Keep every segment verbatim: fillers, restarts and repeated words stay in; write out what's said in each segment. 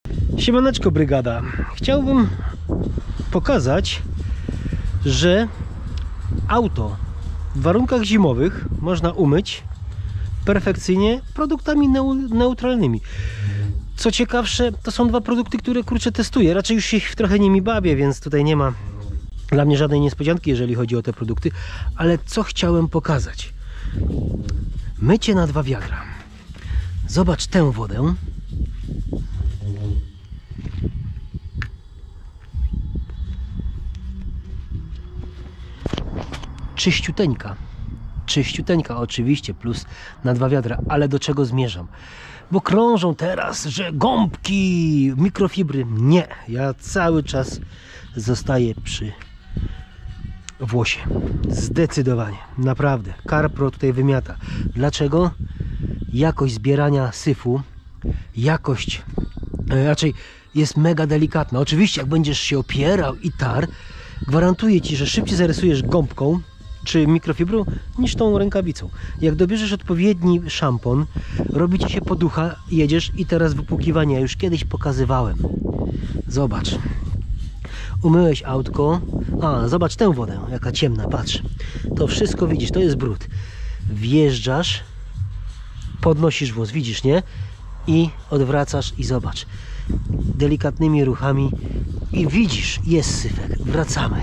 Siemaneczko brygada. Chciałbym pokazać, że auto w warunkach zimowych można umyć perfekcyjnie produktami neutralnymi. Co ciekawsze, to są dwa produkty, które kurczę testuję. Raczej już się trochę nimi bawię, więc tutaj nie ma dla mnie żadnej niespodzianki, jeżeli chodzi o te produkty. Ale co chciałem pokazać? Mycie na dwa wiadra. Zobacz tę wodę. Czyściuteńka. Czyściuteńka oczywiście, plus na dwa wiadra. Ale do czego zmierzam? Bo krążą teraz, że gąbki, mikrofibry. Nie, ja cały czas zostaję przy włosie. Zdecydowanie, naprawdę. CarPro tutaj wymiata. Dlaczego? Jakość zbierania syfu, jakość e, raczej jest mega delikatna. Oczywiście jak będziesz się opierał i tar, gwarantuję Ci, że szybciej zarysujesz gąbką czy mikrofibrą niż tą rękawicą. Jak dobierzesz odpowiedni szampon, robi Ci się poducha, jedziesz i teraz wypłukiwanie. Ja już kiedyś pokazywałem. Zobacz. Umyłeś autko. A, zobacz tę wodę, jaka ciemna, patrz. To wszystko widzisz, to jest brud. Wjeżdżasz, podnosisz włos, widzisz, nie? I odwracasz i zobacz. Delikatnymi ruchami i widzisz, jest syfek. Wracamy.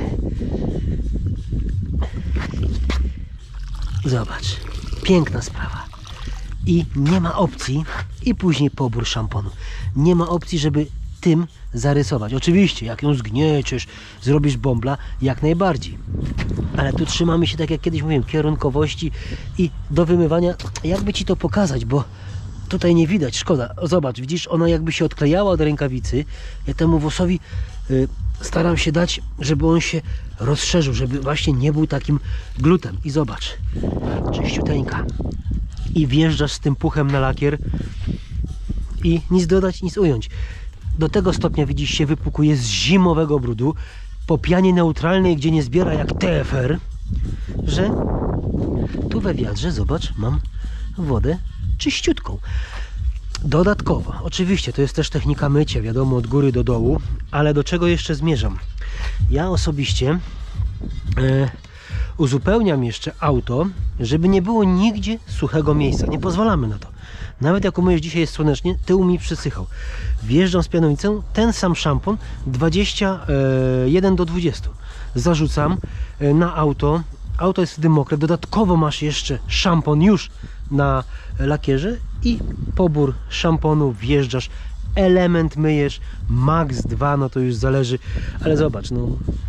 Zobacz, piękna sprawa. I nie ma opcji, i później pobór szamponu. Nie ma opcji, żeby tym zarysować. Oczywiście, jak ją zgnieciesz, zrobisz bąbla, jak najbardziej. Ale tu trzymamy się, tak jak kiedyś mówiłem, kierunkowości i do wymywania, jakby Ci to pokazać, bo tutaj nie widać, szkoda. O, zobacz, widzisz, ona jakby się odklejała od rękawicy. Ja temu włosowi y, staram się dać, żeby on się rozszerzył, żeby właśnie nie był takim glutem. I zobacz, czyściuteńka. I wjeżdżasz z tym puchem na lakier i nic dodać, nic ująć. Do tego stopnia, widzisz, się wypłukuje z zimowego brudu po pianie neutralnej, gdzie nie zbiera jak T F R, że tu we wiadrze, zobacz, mam wodę czyściutką. Dodatkowo, oczywiście, to jest też technika mycia, wiadomo, od góry do dołu, ale do czego jeszcze zmierzam? Ja osobiście e, uzupełniam jeszcze auto, żeby nie było nigdzie suchego miejsca. Nie pozwalamy na to. Nawet jak umyjesz, dzisiaj jest słonecznie, tył mi przysychał. Wjeżdżam z pianownicą, ten sam szampon, dwadzieścia jeden do dwudziestu. Zarzucam na auto. Auto jest wtedy mokre. Dodatkowo masz jeszcze szampon już na lakierze i pobór szamponu, wjeżdżasz, element myjesz, max dwa, no to już zależy, ale zobacz, no.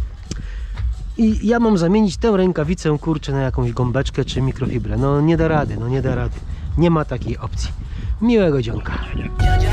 I ja mam zamienić tę rękawicę, kurczę, na jakąś gąbeczkę czy mikrofibrę. No nie da rady, no nie da rady. Nie ma takiej opcji. Miłego dzionka.